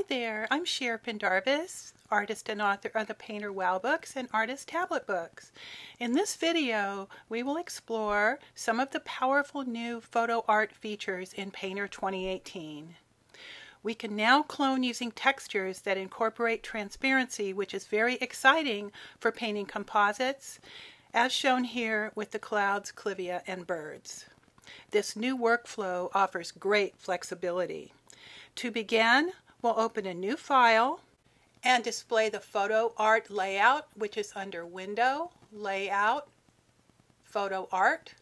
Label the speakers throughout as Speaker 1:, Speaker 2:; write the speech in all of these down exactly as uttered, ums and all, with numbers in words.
Speaker 1: Hi there, I'm Cher Pendarvis, artist and author of the Painter Wow books and Artist Tablet books. In this video, we will explore some of the powerful new photo art features in Painter twenty eighteen. We can now clone using textures that incorporate transparency, which is very exciting for painting composites, as shown here with the clouds, clivia, and birds. This new workflow offers great flexibility. To begin, we'll open a new file and display the photo art layout, which is under Window, Layout, Photo Art.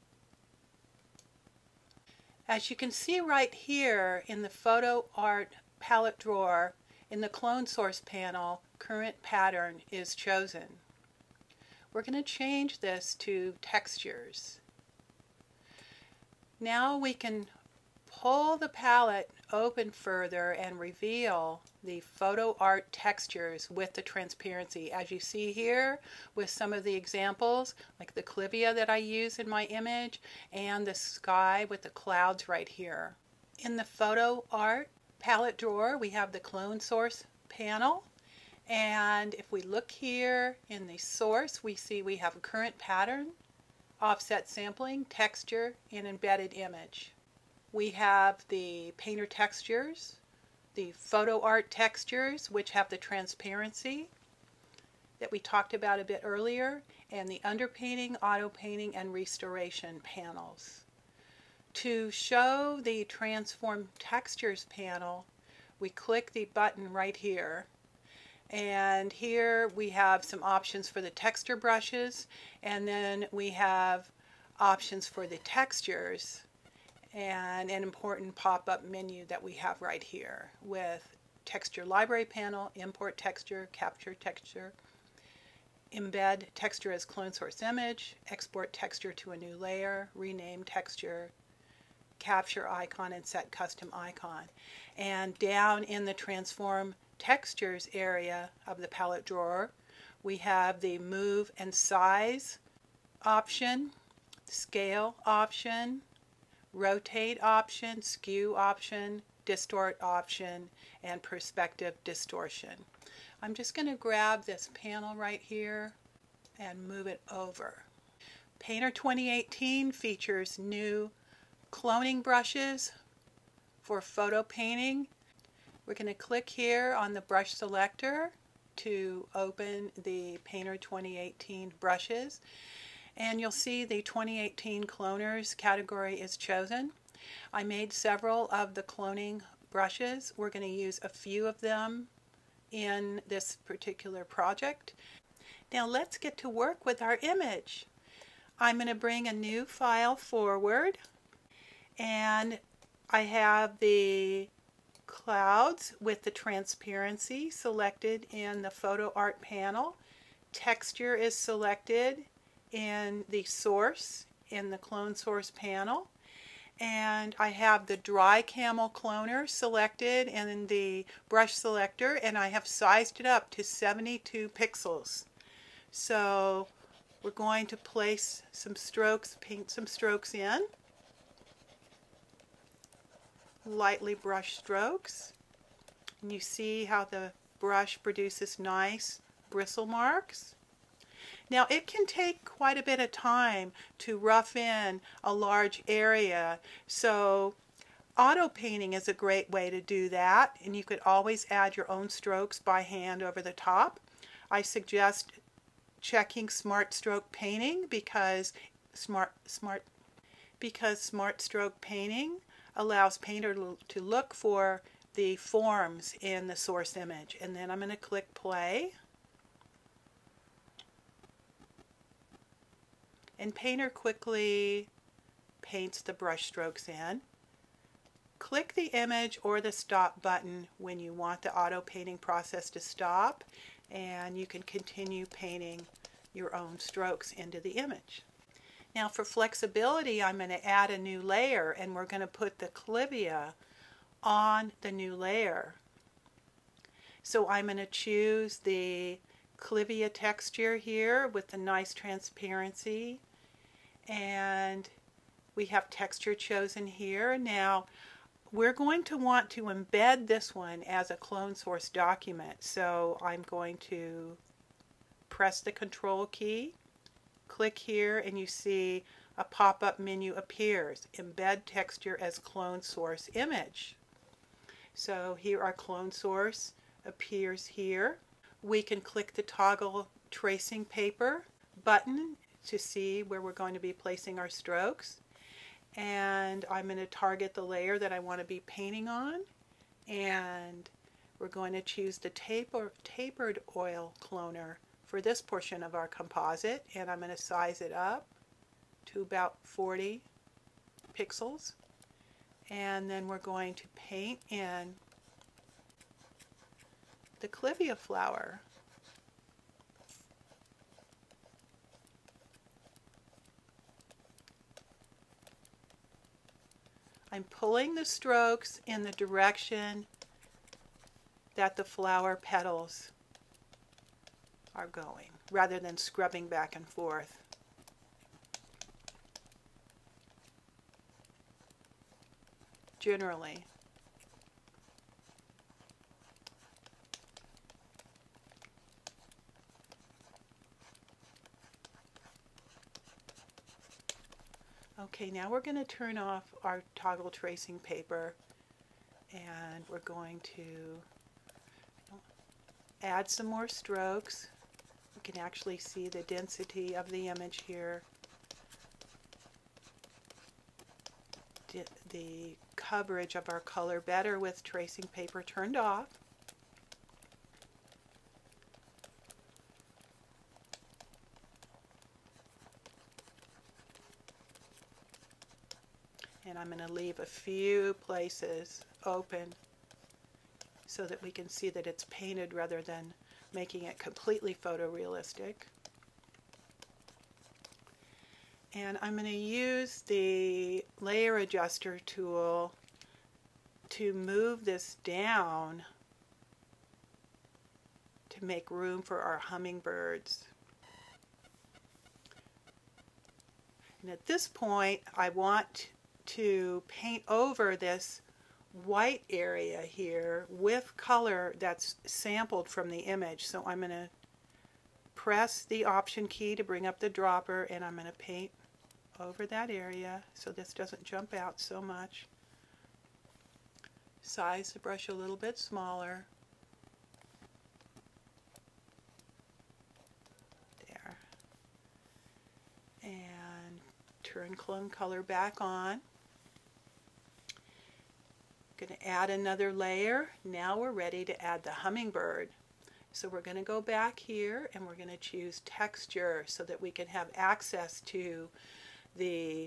Speaker 1: As you can see right here in the photo art palette drawer, in the clone source panel, current pattern is chosen. We're going to change this to textures. Now we can pull the palette open further and reveal the photo art textures with the transparency, as you see here with some of the examples like the clivia that I use in my image and the sky with the clouds right here. In the photo art palette drawer, we have the clone source panel, and if we look here in the source, we see we have a current pattern, offset sampling, texture, and embedded image. We have the painter textures, the photo art textures, which have the transparency that we talked about a bit earlier, and the underpainting, auto painting, and restoration panels. To show the transform textures panel, we click the button right here. And here we have some options for the texture brushes, and then we have options for the textures, and an important pop-up menu that we have right here with texture library panel, import texture, capture texture, embed texture as clone source image, export texture to a new layer, rename texture, capture icon, and set custom icon. And down in the transform textures area of the palette drawer, we have the move and size option, scale option, rotate option, skew option, distort option, and perspective distortion. I'm just going to grab this panel right here and move it over. Painter twenty eighteen features new cloning brushes for photo painting. We're going to click here on the brush selector to open the Painter twenty eighteen brushes. And you'll see the twenty eighteen cloners category is chosen. I made several of the cloning brushes. We're going to use a few of them in this particular project. Now let's get to work with our image. I'm going to bring a new file forward, and I have the clouds with the transparency selected in the photo art panel. Texture is selected in the source, in the clone source panel, and I have the dry camel cloner selected in the brush selector, and I have sized it up to seventy-two pixels. So we're going to place some strokes, paint some strokes in, lightly brush strokes, and you see how the brush produces nice bristle marks. Now it can take quite a bit of time to rough in a large area, so auto painting is a great way to do that, and you could always add your own strokes by hand over the top. I suggest checking Smart Stroke Painting because smart smart because Smart Stroke Painting allows Painter to look for the forms in the source image. And then I'm going to click play. And Painter quickly paints the brush strokes in. Click the image or the stop button when you want the auto painting process to stop, and you can continue painting your own strokes into the image. Now for flexibility, I'm going to add a new layer, and we're going to put the clivia on the new layer. So I'm going to choose the clivia texture here with the nice transparency, and we have texture chosen here. Now we're going to want to embed this one as a clone source document. So I'm going to press the control key, click here, and you see a pop-up menu appears. Embed texture as clone source image. So here our clone source appears here. We can click the toggle tracing paper button to see where we're going to be placing our strokes. And I'm going to target the layer that I want to be painting on, and we're going to choose the taper, Tapered Oil Cloner for this portion of our composite, and I'm going to size it up to about forty pixels, and then we're going to paint in the clivia flower. I'm pulling the strokes in the direction that the flower petals are going, rather than scrubbing back and forth. Generally. Okay, now we're going to turn off our toggle tracing paper, and we're going to add some more strokes. You can actually see the density of the image here. The coverage of our color better with tracing paper turned off. And I'm going to leave a few places open so that we can see that it's painted rather than making it completely photorealistic. And I'm going to use the layer adjuster tool to move this down to make room for our hummingbirds. And at this point, I want to paint over this white area here with color that's sampled from the image. So I'm going to press the option key to bring up the dropper, and I'm going to paint over that area so this doesn't jump out so much. Size the brush a little bit smaller. There. And turn clone color back on. Going to add another layer. Now we're ready to add the hummingbird. So we're going to go back here and we're going to choose texture so that we can have access to the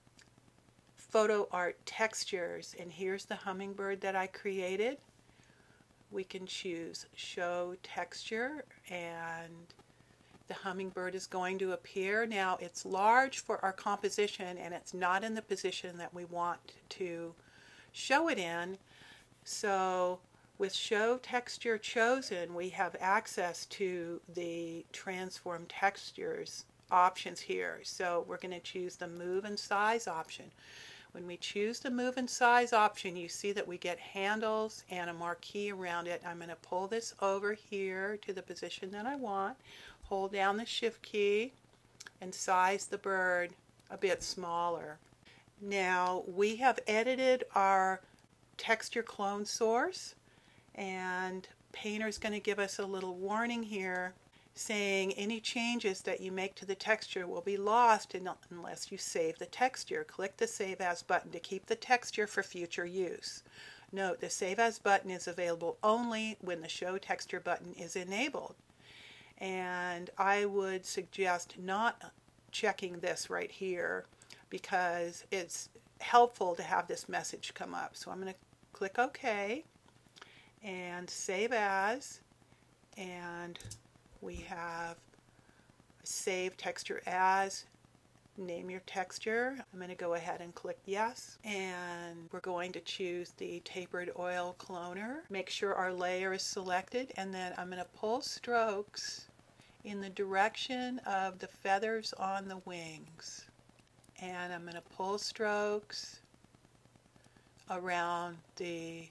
Speaker 1: photo art textures. And here's the hummingbird that I created. We can choose show texture, and the hummingbird is going to appear. Now it's large for our composition and it's not in the position that we want to show it in. So with show texture chosen, we have access to the transform textures options here. So we're going to choose the move and size option. When we choose the move and size option, you see that we get handles and a marquee around it. I'm going to pull this over here to the position that I want, hold down the shift key, and size the bird a bit smaller. Now we have edited our texture clone source, and Painter's going to give us a little warning here saying any changes that you make to the texture will be lost unless you save the texture. Click the Save As button to keep the texture for future use. Note, the Save As button is available only when the Show Texture button is enabled. And I would suggest not checking this right here, because it's helpful to have this message come up. So I'm going to click OK and Save As, and we have Save Texture As, name your texture. I'm going to go ahead and click Yes, and we're going to choose the Tapered Oil Cloner. Make sure our layer is selected, and then I'm going to pull strokes in the direction of the feathers on the wings. And I'm going to pull strokes around the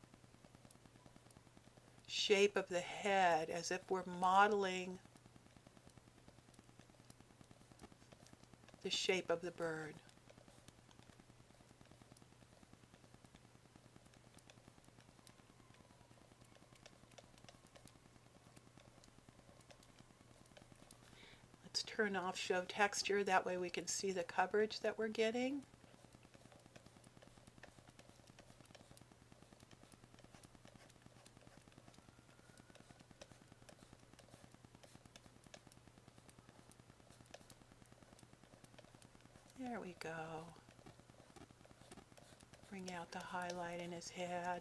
Speaker 1: shape of the head as if we're modeling the shape of the bird. Let's turn off show texture, that way we can see the coverage that we're getting. There we go. Bring out the highlight in his head.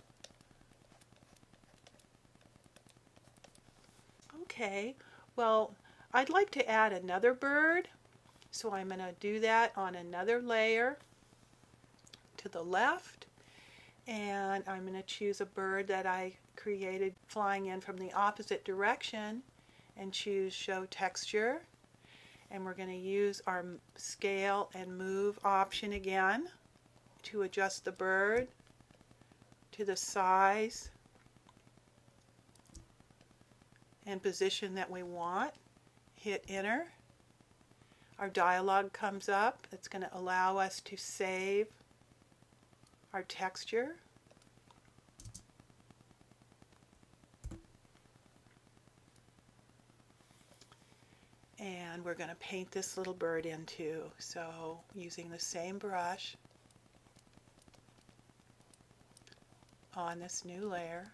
Speaker 1: Okay, well, I'd like to add another bird, so I'm going to do that on another layer to the left, and I'm going to choose a bird that I created flying in from the opposite direction and choose show texture. And we're going to use our scale and move option again to adjust the bird to the size and position that we want. Hit enter. Our dialog comes up. It's going to allow us to save our texture. And we're going to paint this little bird in too. So using the same brush on this new layer.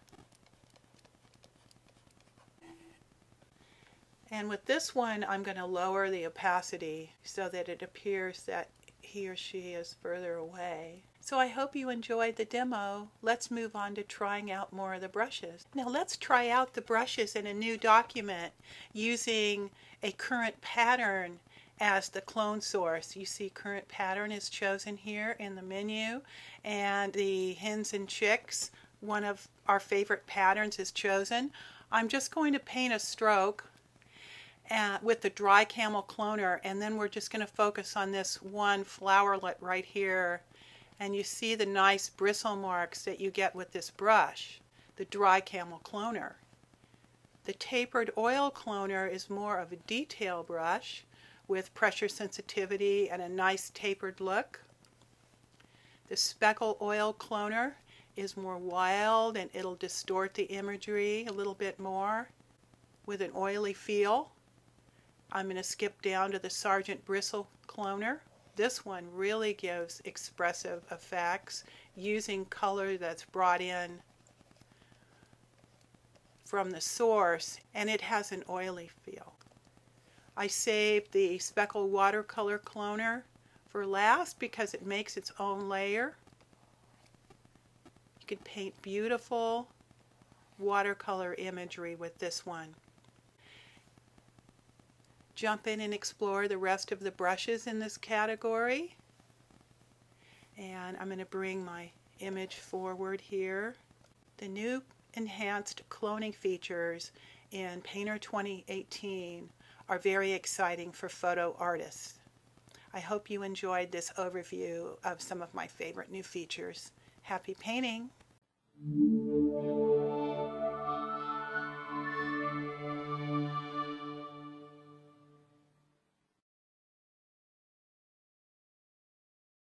Speaker 1: And with this one, I'm going to lower the opacity so that it appears that he or she is further away. So I hope you enjoyed the demo. Let's move on to trying out more of the brushes. Now let's try out the brushes in a new document using a current pattern as the clone source. You see current pattern is chosen here in the menu, and the hens and chicks, one of our favorite patterns, is chosen. I'm just going to paint a stroke Uh, with the dry camel cloner, and then we're just going to focus on this one flowerlet right here, and you see the nice bristle marks that you get with this brush, the dry camel cloner. The tapered oil cloner is more of a detail brush with pressure sensitivity and a nice tapered look. The speckle oil cloner is more wild, and it'll distort the imagery a little bit more with an oily feel. I'm going to skip down to the Sergeant Bristle cloner. This one really gives expressive effects using color that's brought in from the source, and it has an oily feel. I saved the Speckle Watercolor cloner for last because it makes its own layer. You can paint beautiful watercolor imagery with this one. Jump in and explore the rest of the brushes in this category. And I'm going to bring my image forward here. The new enhanced cloning features in Painter twenty eighteen are very exciting for photo artists. I hope you enjoyed this overview of some of my favorite new features. Happy painting!